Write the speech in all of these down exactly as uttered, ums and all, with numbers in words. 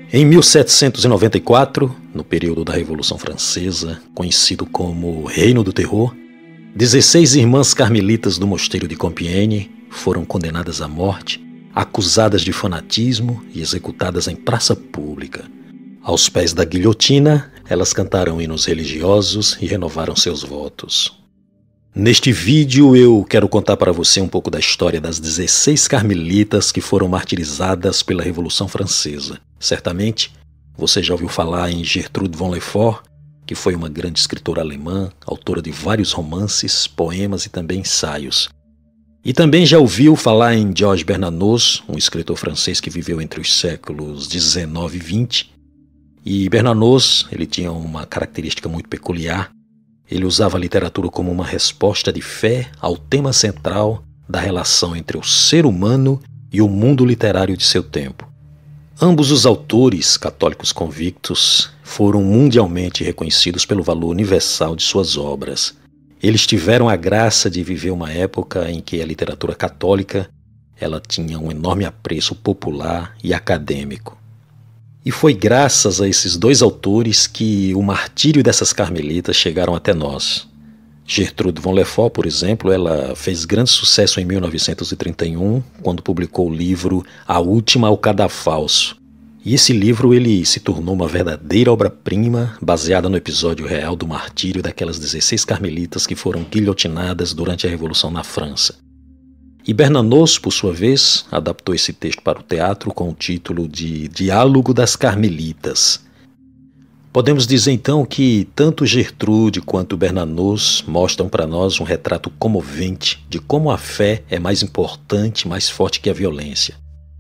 Em mil setecentos e noventa e quatro, no período da Revolução Francesa, conhecido como Reino do Terror, dezesseis irmãs carmelitas do mosteiro de Compiègne foram condenadas à morte, acusadas de fanatismo e executadas em praça pública. Aos pés da guilhotina, elas cantaram hinos religiosos e renovaram seus votos. Neste vídeo eu quero contar para você um pouco da história das dezesseis carmelitas que foram martirizadas pela Revolução Francesa. Certamente, você já ouviu falar em Gertrude von Lefort, que foi uma grande escritora alemã, autora de vários romances, poemas e também ensaios. E também já ouviu falar em Georges Bernanos, um escritor francês que viveu entre os séculos dezenove e vinte. E Bernanos, ele tinha uma característica muito peculiar. Ele usava a literatura como uma resposta de fé ao tema central da relação entre o ser humano e o mundo literário de seu tempo. Ambos os autores, católicos convictos, foram mundialmente reconhecidos pelo valor universal de suas obras. Eles tiveram a graça de viver uma época em que a literatura católica ela tinha um enorme apreço popular e acadêmico. E foi graças a esses dois autores que o martírio dessas carmelitas chegaram até nós. Gertrude von Lefort, por exemplo, ela fez grande sucesso em mil novecentos e trinta e um, quando publicou o livro A Última ao Cadafalso. E esse livro ele se tornou uma verdadeira obra-prima, baseada no episódio real do martírio daquelas dezesseis carmelitas que foram guilhotinadas durante a Revolução na França. E Bernanos, por sua vez, adaptou esse texto para o teatro com o título de Diálogo das Carmelitas. Podemos dizer então que tanto Gertrude quanto Bernanos mostram para nós um retrato comovente de como a fé é mais importante, mais forte que a violência.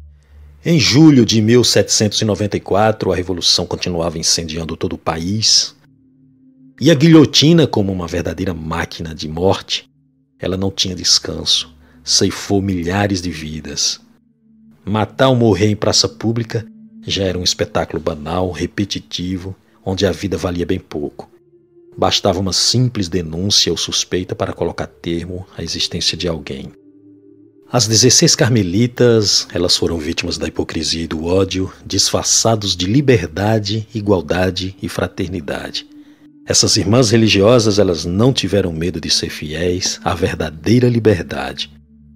Em julho de mil setecentos e noventa e quatro, a Revolução continuava incendiando todo o país. E a guilhotina, como uma verdadeira máquina de morte, ela não tinha descanso. Ceifou milhares de vidas. Matar ou morrer em praça pública já era um espetáculo banal, repetitivo, onde a vida valia bem pouco. Bastava uma simples denúncia ou suspeita para colocar termo à existência de alguém. As dezesseis carmelitas, elas foram vítimas da hipocrisia e do ódio, disfarçados de liberdade, igualdade e fraternidade. Essas irmãs religiosas, elas não tiveram medo de ser fiéis à verdadeira liberdade.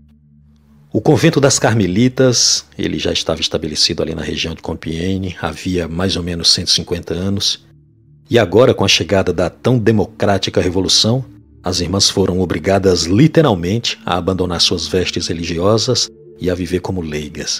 O convento das Carmelitas, ele já estava estabelecido ali na região de Compiègne, havia mais ou menos cento e cinquenta anos. E agora, com a chegada da tão democrática revolução, as irmãs foram obrigadas literalmente a abandonar suas vestes religiosas e a viver como leigas.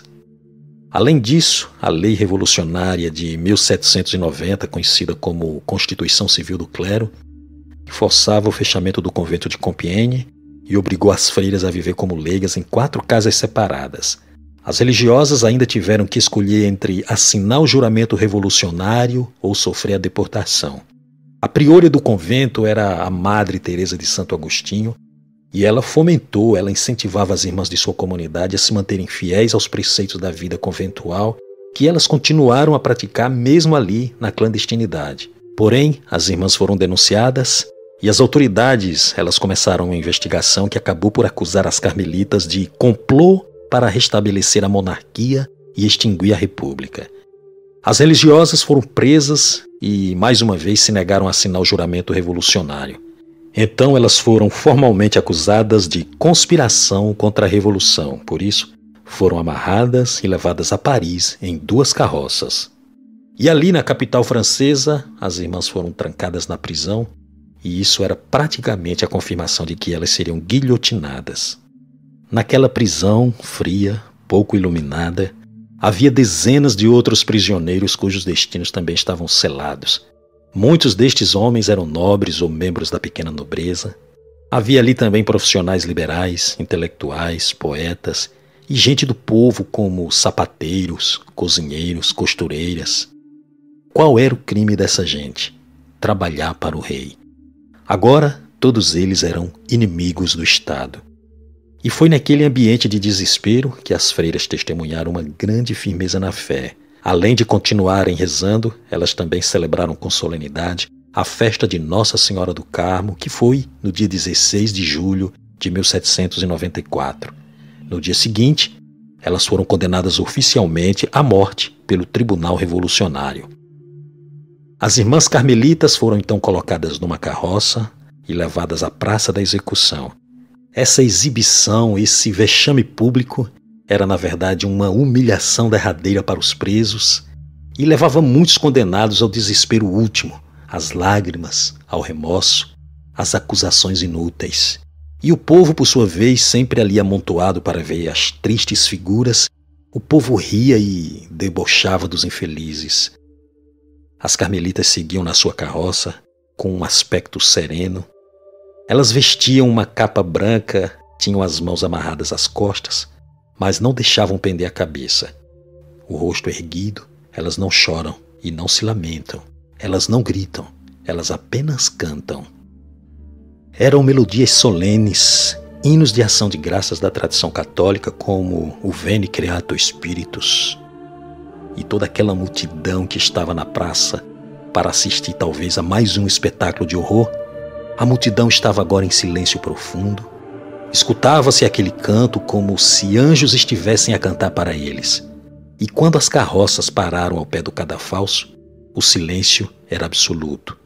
Além disso, a lei revolucionária de mil setecentos e noventa, conhecida como Constituição Civil do Clero, forçava o fechamento do convento de Compiègne e obrigou as freiras a viver como leigas em quatro casas separadas. As religiosas ainda tiveram que escolher entre assinar o juramento revolucionário ou sofrer a deportação. A priora do convento era a Madre Teresa de Santo Agostinho, e ela fomentou, ela incentivava as irmãs de sua comunidade a se manterem fiéis aos preceitos da vida conventual, que elas continuaram a praticar mesmo ali na clandestinidade. Porém, as irmãs foram denunciadas e as autoridades elas começaram uma investigação que acabou por acusar as carmelitas de complô para restabelecer a monarquia e extinguir a república. As religiosas foram presas e, mais uma vez, se negaram a assinar o juramento revolucionário. Então elas foram formalmente acusadas de conspiração contra a Revolução. Por isso, foram amarradas e levadas a Paris em duas carroças. E ali na capital francesa, as irmãs foram trancadas na prisão, e isso era praticamente a confirmação de que elas seriam guilhotinadas. Naquela prisão fria, pouco iluminada, havia dezenas de outros prisioneiros cujos destinos também estavam selados. Muitos destes homens eram nobres ou membros da pequena nobreza. Havia ali também profissionais liberais, intelectuais, poetas e gente do povo como sapateiros, cozinheiros, costureiras. Qual era o crime dessa gente? Trabalhar para o rei. Agora, todos eles eram inimigos do Estado. E foi naquele ambiente de desespero que as freiras testemunharam uma grande firmeza na fé. Além de continuarem rezando, elas também celebraram com solenidade a festa de Nossa Senhora do Carmo, que foi no dia dezesseis de julho de mil setecentos e noventa e quatro. No dia seguinte, Elas foram condenadas oficialmente à morte pelo Tribunal Revolucionário. As irmãs carmelitas foram então colocadas numa carroça e levadas à praça da execução. Essa exibição, esse vexame público, era na verdade uma humilhação derradeira para os presos e levava muitos condenados ao desespero último, às lágrimas, ao remorso, às acusações inúteis. E o povo, por sua vez, sempre ali amontoado para ver as tristes figuras, o povo ria e debochava dos infelizes. As carmelitas seguiam na sua carroça, com um aspecto sereno. Elas vestiam uma capa branca, tinham as mãos amarradas às costas, mas não deixavam pender a cabeça. O rosto erguido, elas não choram e não se lamentam. Elas não gritam, elas apenas cantam. Eram melodias solenes, hinos de ação de graças da tradição católica, como o Veni Creator Spiritus. E toda aquela multidão que estava na praça para assistir talvez a mais um espetáculo de horror, a multidão estava agora em silêncio profundo. Escutava-se aquele canto como se anjos estivessem a cantar para eles. E quando as carroças pararam ao pé do cadafalso, o silêncio era absoluto.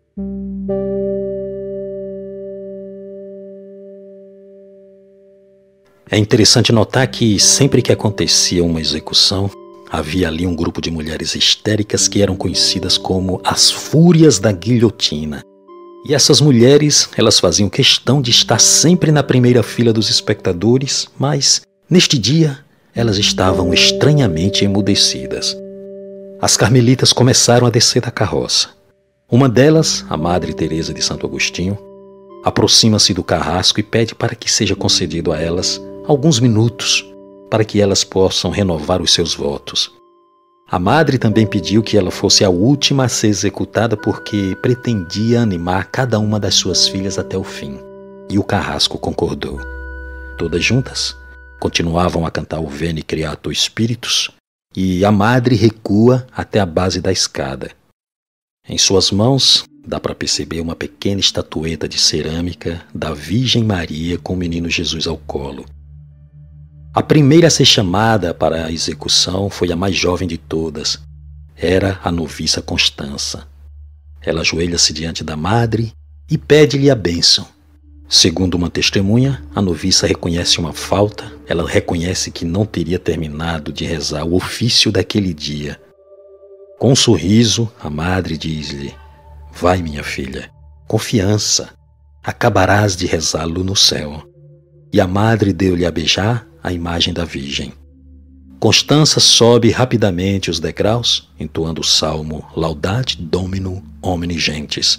É interessante notar que sempre que acontecia uma execução, havia ali um grupo de mulheres histéricas que eram conhecidas como as fúrias da guilhotina. E essas mulheres, elas faziam questão de estar sempre na primeira fila dos espectadores, mas, neste dia, elas estavam estranhamente emudecidas. As carmelitas começaram a descer da carroça. Uma delas, a Madre Teresa de Santo Agostinho, aproxima-se do carrasco e pede para que seja concedido a elas alguns minutos para que elas possam renovar os seus votos. A madre também pediu que ela fosse a última a ser executada porque pretendia animar cada uma das suas filhas até o fim. E o carrasco concordou. Todas juntas continuavam a cantar o Veni Creator Spiritus e a madre recua até a base da escada. Em suas mãos dá para perceber uma pequena estatueta de cerâmica da Virgem Maria com o menino Jesus ao colo. A primeira a ser chamada para a execução foi a mais jovem de todas. Era a noviça Constança. Ela ajoelha-se diante da madre e pede-lhe a bênção. Segundo uma testemunha, a noviça reconhece uma falta. Ela reconhece que não teria terminado de rezar o ofício daquele dia. Com um sorriso, a madre diz-lhe: "Vai, minha filha, confiança, acabarás de rezá-lo no céu." E a madre deu-lhe a beijar a imagem da Virgem. Constança sobe rapidamente os degraus, entoando o salmo Laudate Domino Omni Gentes.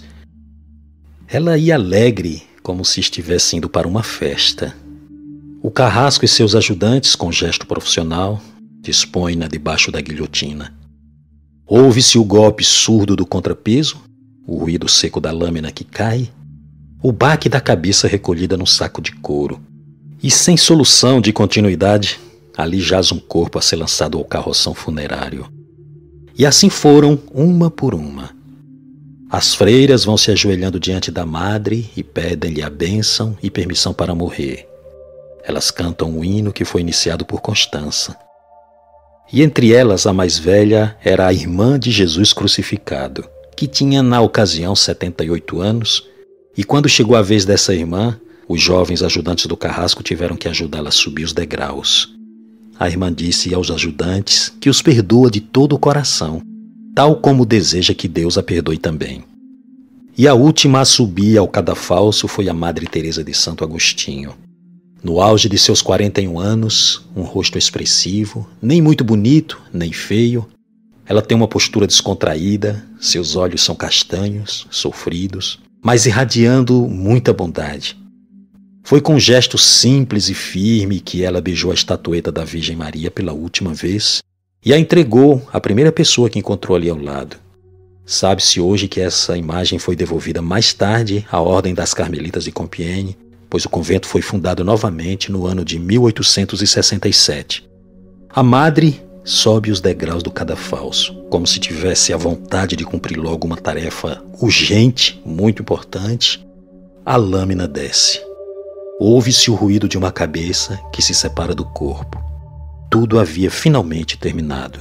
Ela ia alegre, como se estivesse indo para uma festa. O carrasco e seus ajudantes, com gesto profissional, dispõem-na debaixo da guilhotina. Ouve-se o golpe surdo do contrapeso, o ruído seco da lâmina que cai, o baque da cabeça recolhida no saco de couro. E sem solução de continuidade, ali jaz um corpo a ser lançado ao carroção funerário. E assim foram, uma por uma. As freiras vão se ajoelhando diante da madre e pedem-lhe a bênção e permissão para morrer. Elas cantam um hino que foi iniciado por Constança. E entre elas, a mais velha era a irmã de Jesus crucificado, que tinha na ocasião setenta e oito anos, e quando chegou a vez dessa irmã, os jovens ajudantes do carrasco tiveram que ajudá-la a subir os degraus. A irmã disse aos ajudantes que os perdoa de todo o coração, tal como deseja que Deus a perdoe também. E a última a subir ao cadafalso foi a Madre Teresa de Santo Agostinho. No auge de seus quarenta e um anos, um rosto expressivo, nem muito bonito, nem feio. Ela tem uma postura descontraída, seus olhos são castanhos, sofridos, mas irradiando muita bondade. Foi com um gesto simples e firme que ela beijou a estatueta da Virgem Maria pela última vez e a entregou à primeira pessoa que encontrou ali ao lado. Sabe-se hoje que essa imagem foi devolvida mais tarde à Ordem das Carmelitas de Compiègne, pois o convento foi fundado novamente no ano de mil oitocentos e sessenta e sete. A madre sobe os degraus do cadafalso, como se tivesse a vontade de cumprir logo uma tarefa urgente, muito importante. A lâmina desce. Ouve-se o ruído de uma cabeça que se separa do corpo. tudo havia finalmente terminado.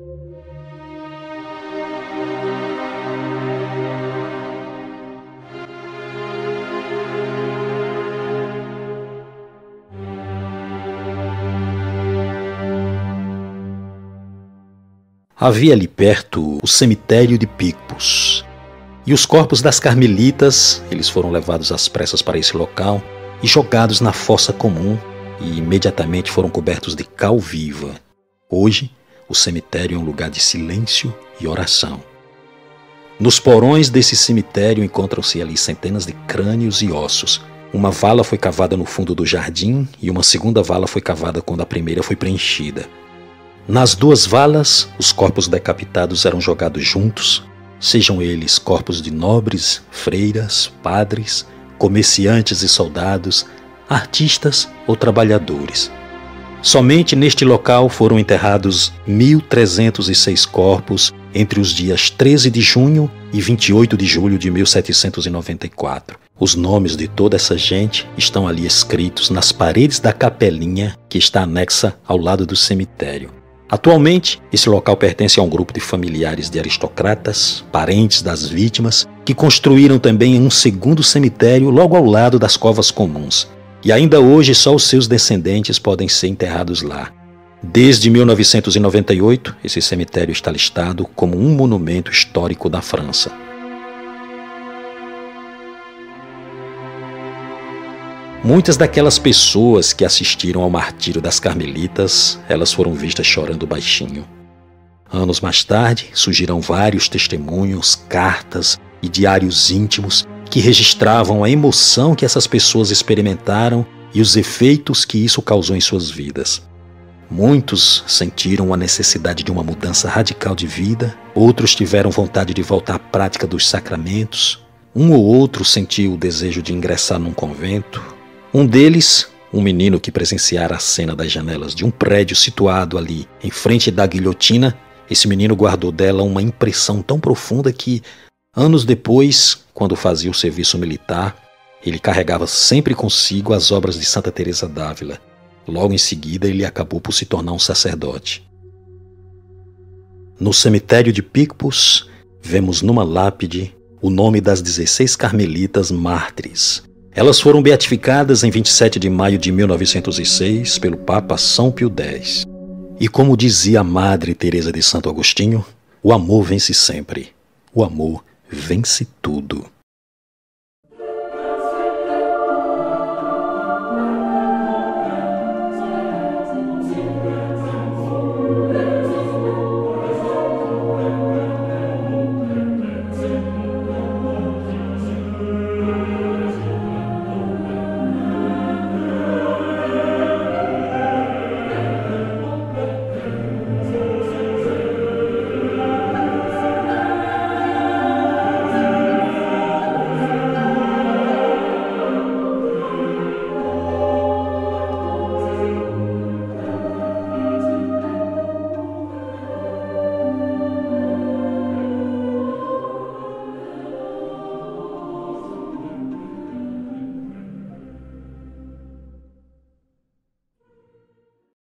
Havia ali perto o cemitério de Picpus, e os corpos das carmelitas, eles foram levados às pressas para esse local e jogados na fossa comum, e imediatamente foram cobertos de cal viva. Hoje, o cemitério é um lugar de silêncio e oração. Nos porões desse cemitério encontram-se ali centenas de crânios e ossos. Uma vala foi cavada no fundo do jardim e uma segunda vala foi cavada quando a primeira foi preenchida. Nas duas valas, os corpos decapitados eram jogados juntos, sejam eles corpos de nobres, freiras, padres, comerciantes e soldados, artistas ou trabalhadores. Somente neste local foram enterrados mil trezentos e seis corpos entre os dias treze de junho e vinte e oito de julho de mil setecentos e noventa e quatro. Os nomes de toda essa gente estão ali escritos nas paredes da capelinha que está anexa ao lado do cemitério. Atualmente, esse local pertence a um grupo de familiares de aristocratas, parentes das vítimas, que construíram também um segundo cemitério logo ao lado das covas comuns. E ainda hoje só os seus descendentes podem ser enterrados lá. Desde mil novecentos e noventa e oito, esse cemitério está listado como um monumento histórico da França. Muitas daquelas pessoas que assistiram ao martírio das carmelitas, elas foram vistas chorando baixinho. Anos mais tarde, surgirão vários testemunhos, cartas e diários íntimos que registravam a emoção que essas pessoas experimentaram e os efeitos que isso causou em suas vidas. Muitos sentiram a necessidade de uma mudança radical de vida, outros tiveram vontade de voltar à prática dos sacramentos, um ou outro sentiu o desejo de ingressar num convento. Um deles, um menino que presenciara a cena das janelas de um prédio situado ali em frente da guilhotina, esse menino guardou dela uma impressão tão profunda que, anos depois, quando fazia o serviço militar, ele carregava sempre consigo as obras de Santa Teresa d'Ávila. Logo em seguida, ele acabou por se tornar um sacerdote. No cemitério de Picpus, vemos numa lápide o nome das dezesseis carmelitas mártires. Elas foram beatificadas em vinte e sete de maio de mil novecentos e seis pelo Papa São Pio X. E como dizia a Madre Teresa de Santo Agostinho, o amor vence sempre. O amor vence tudo.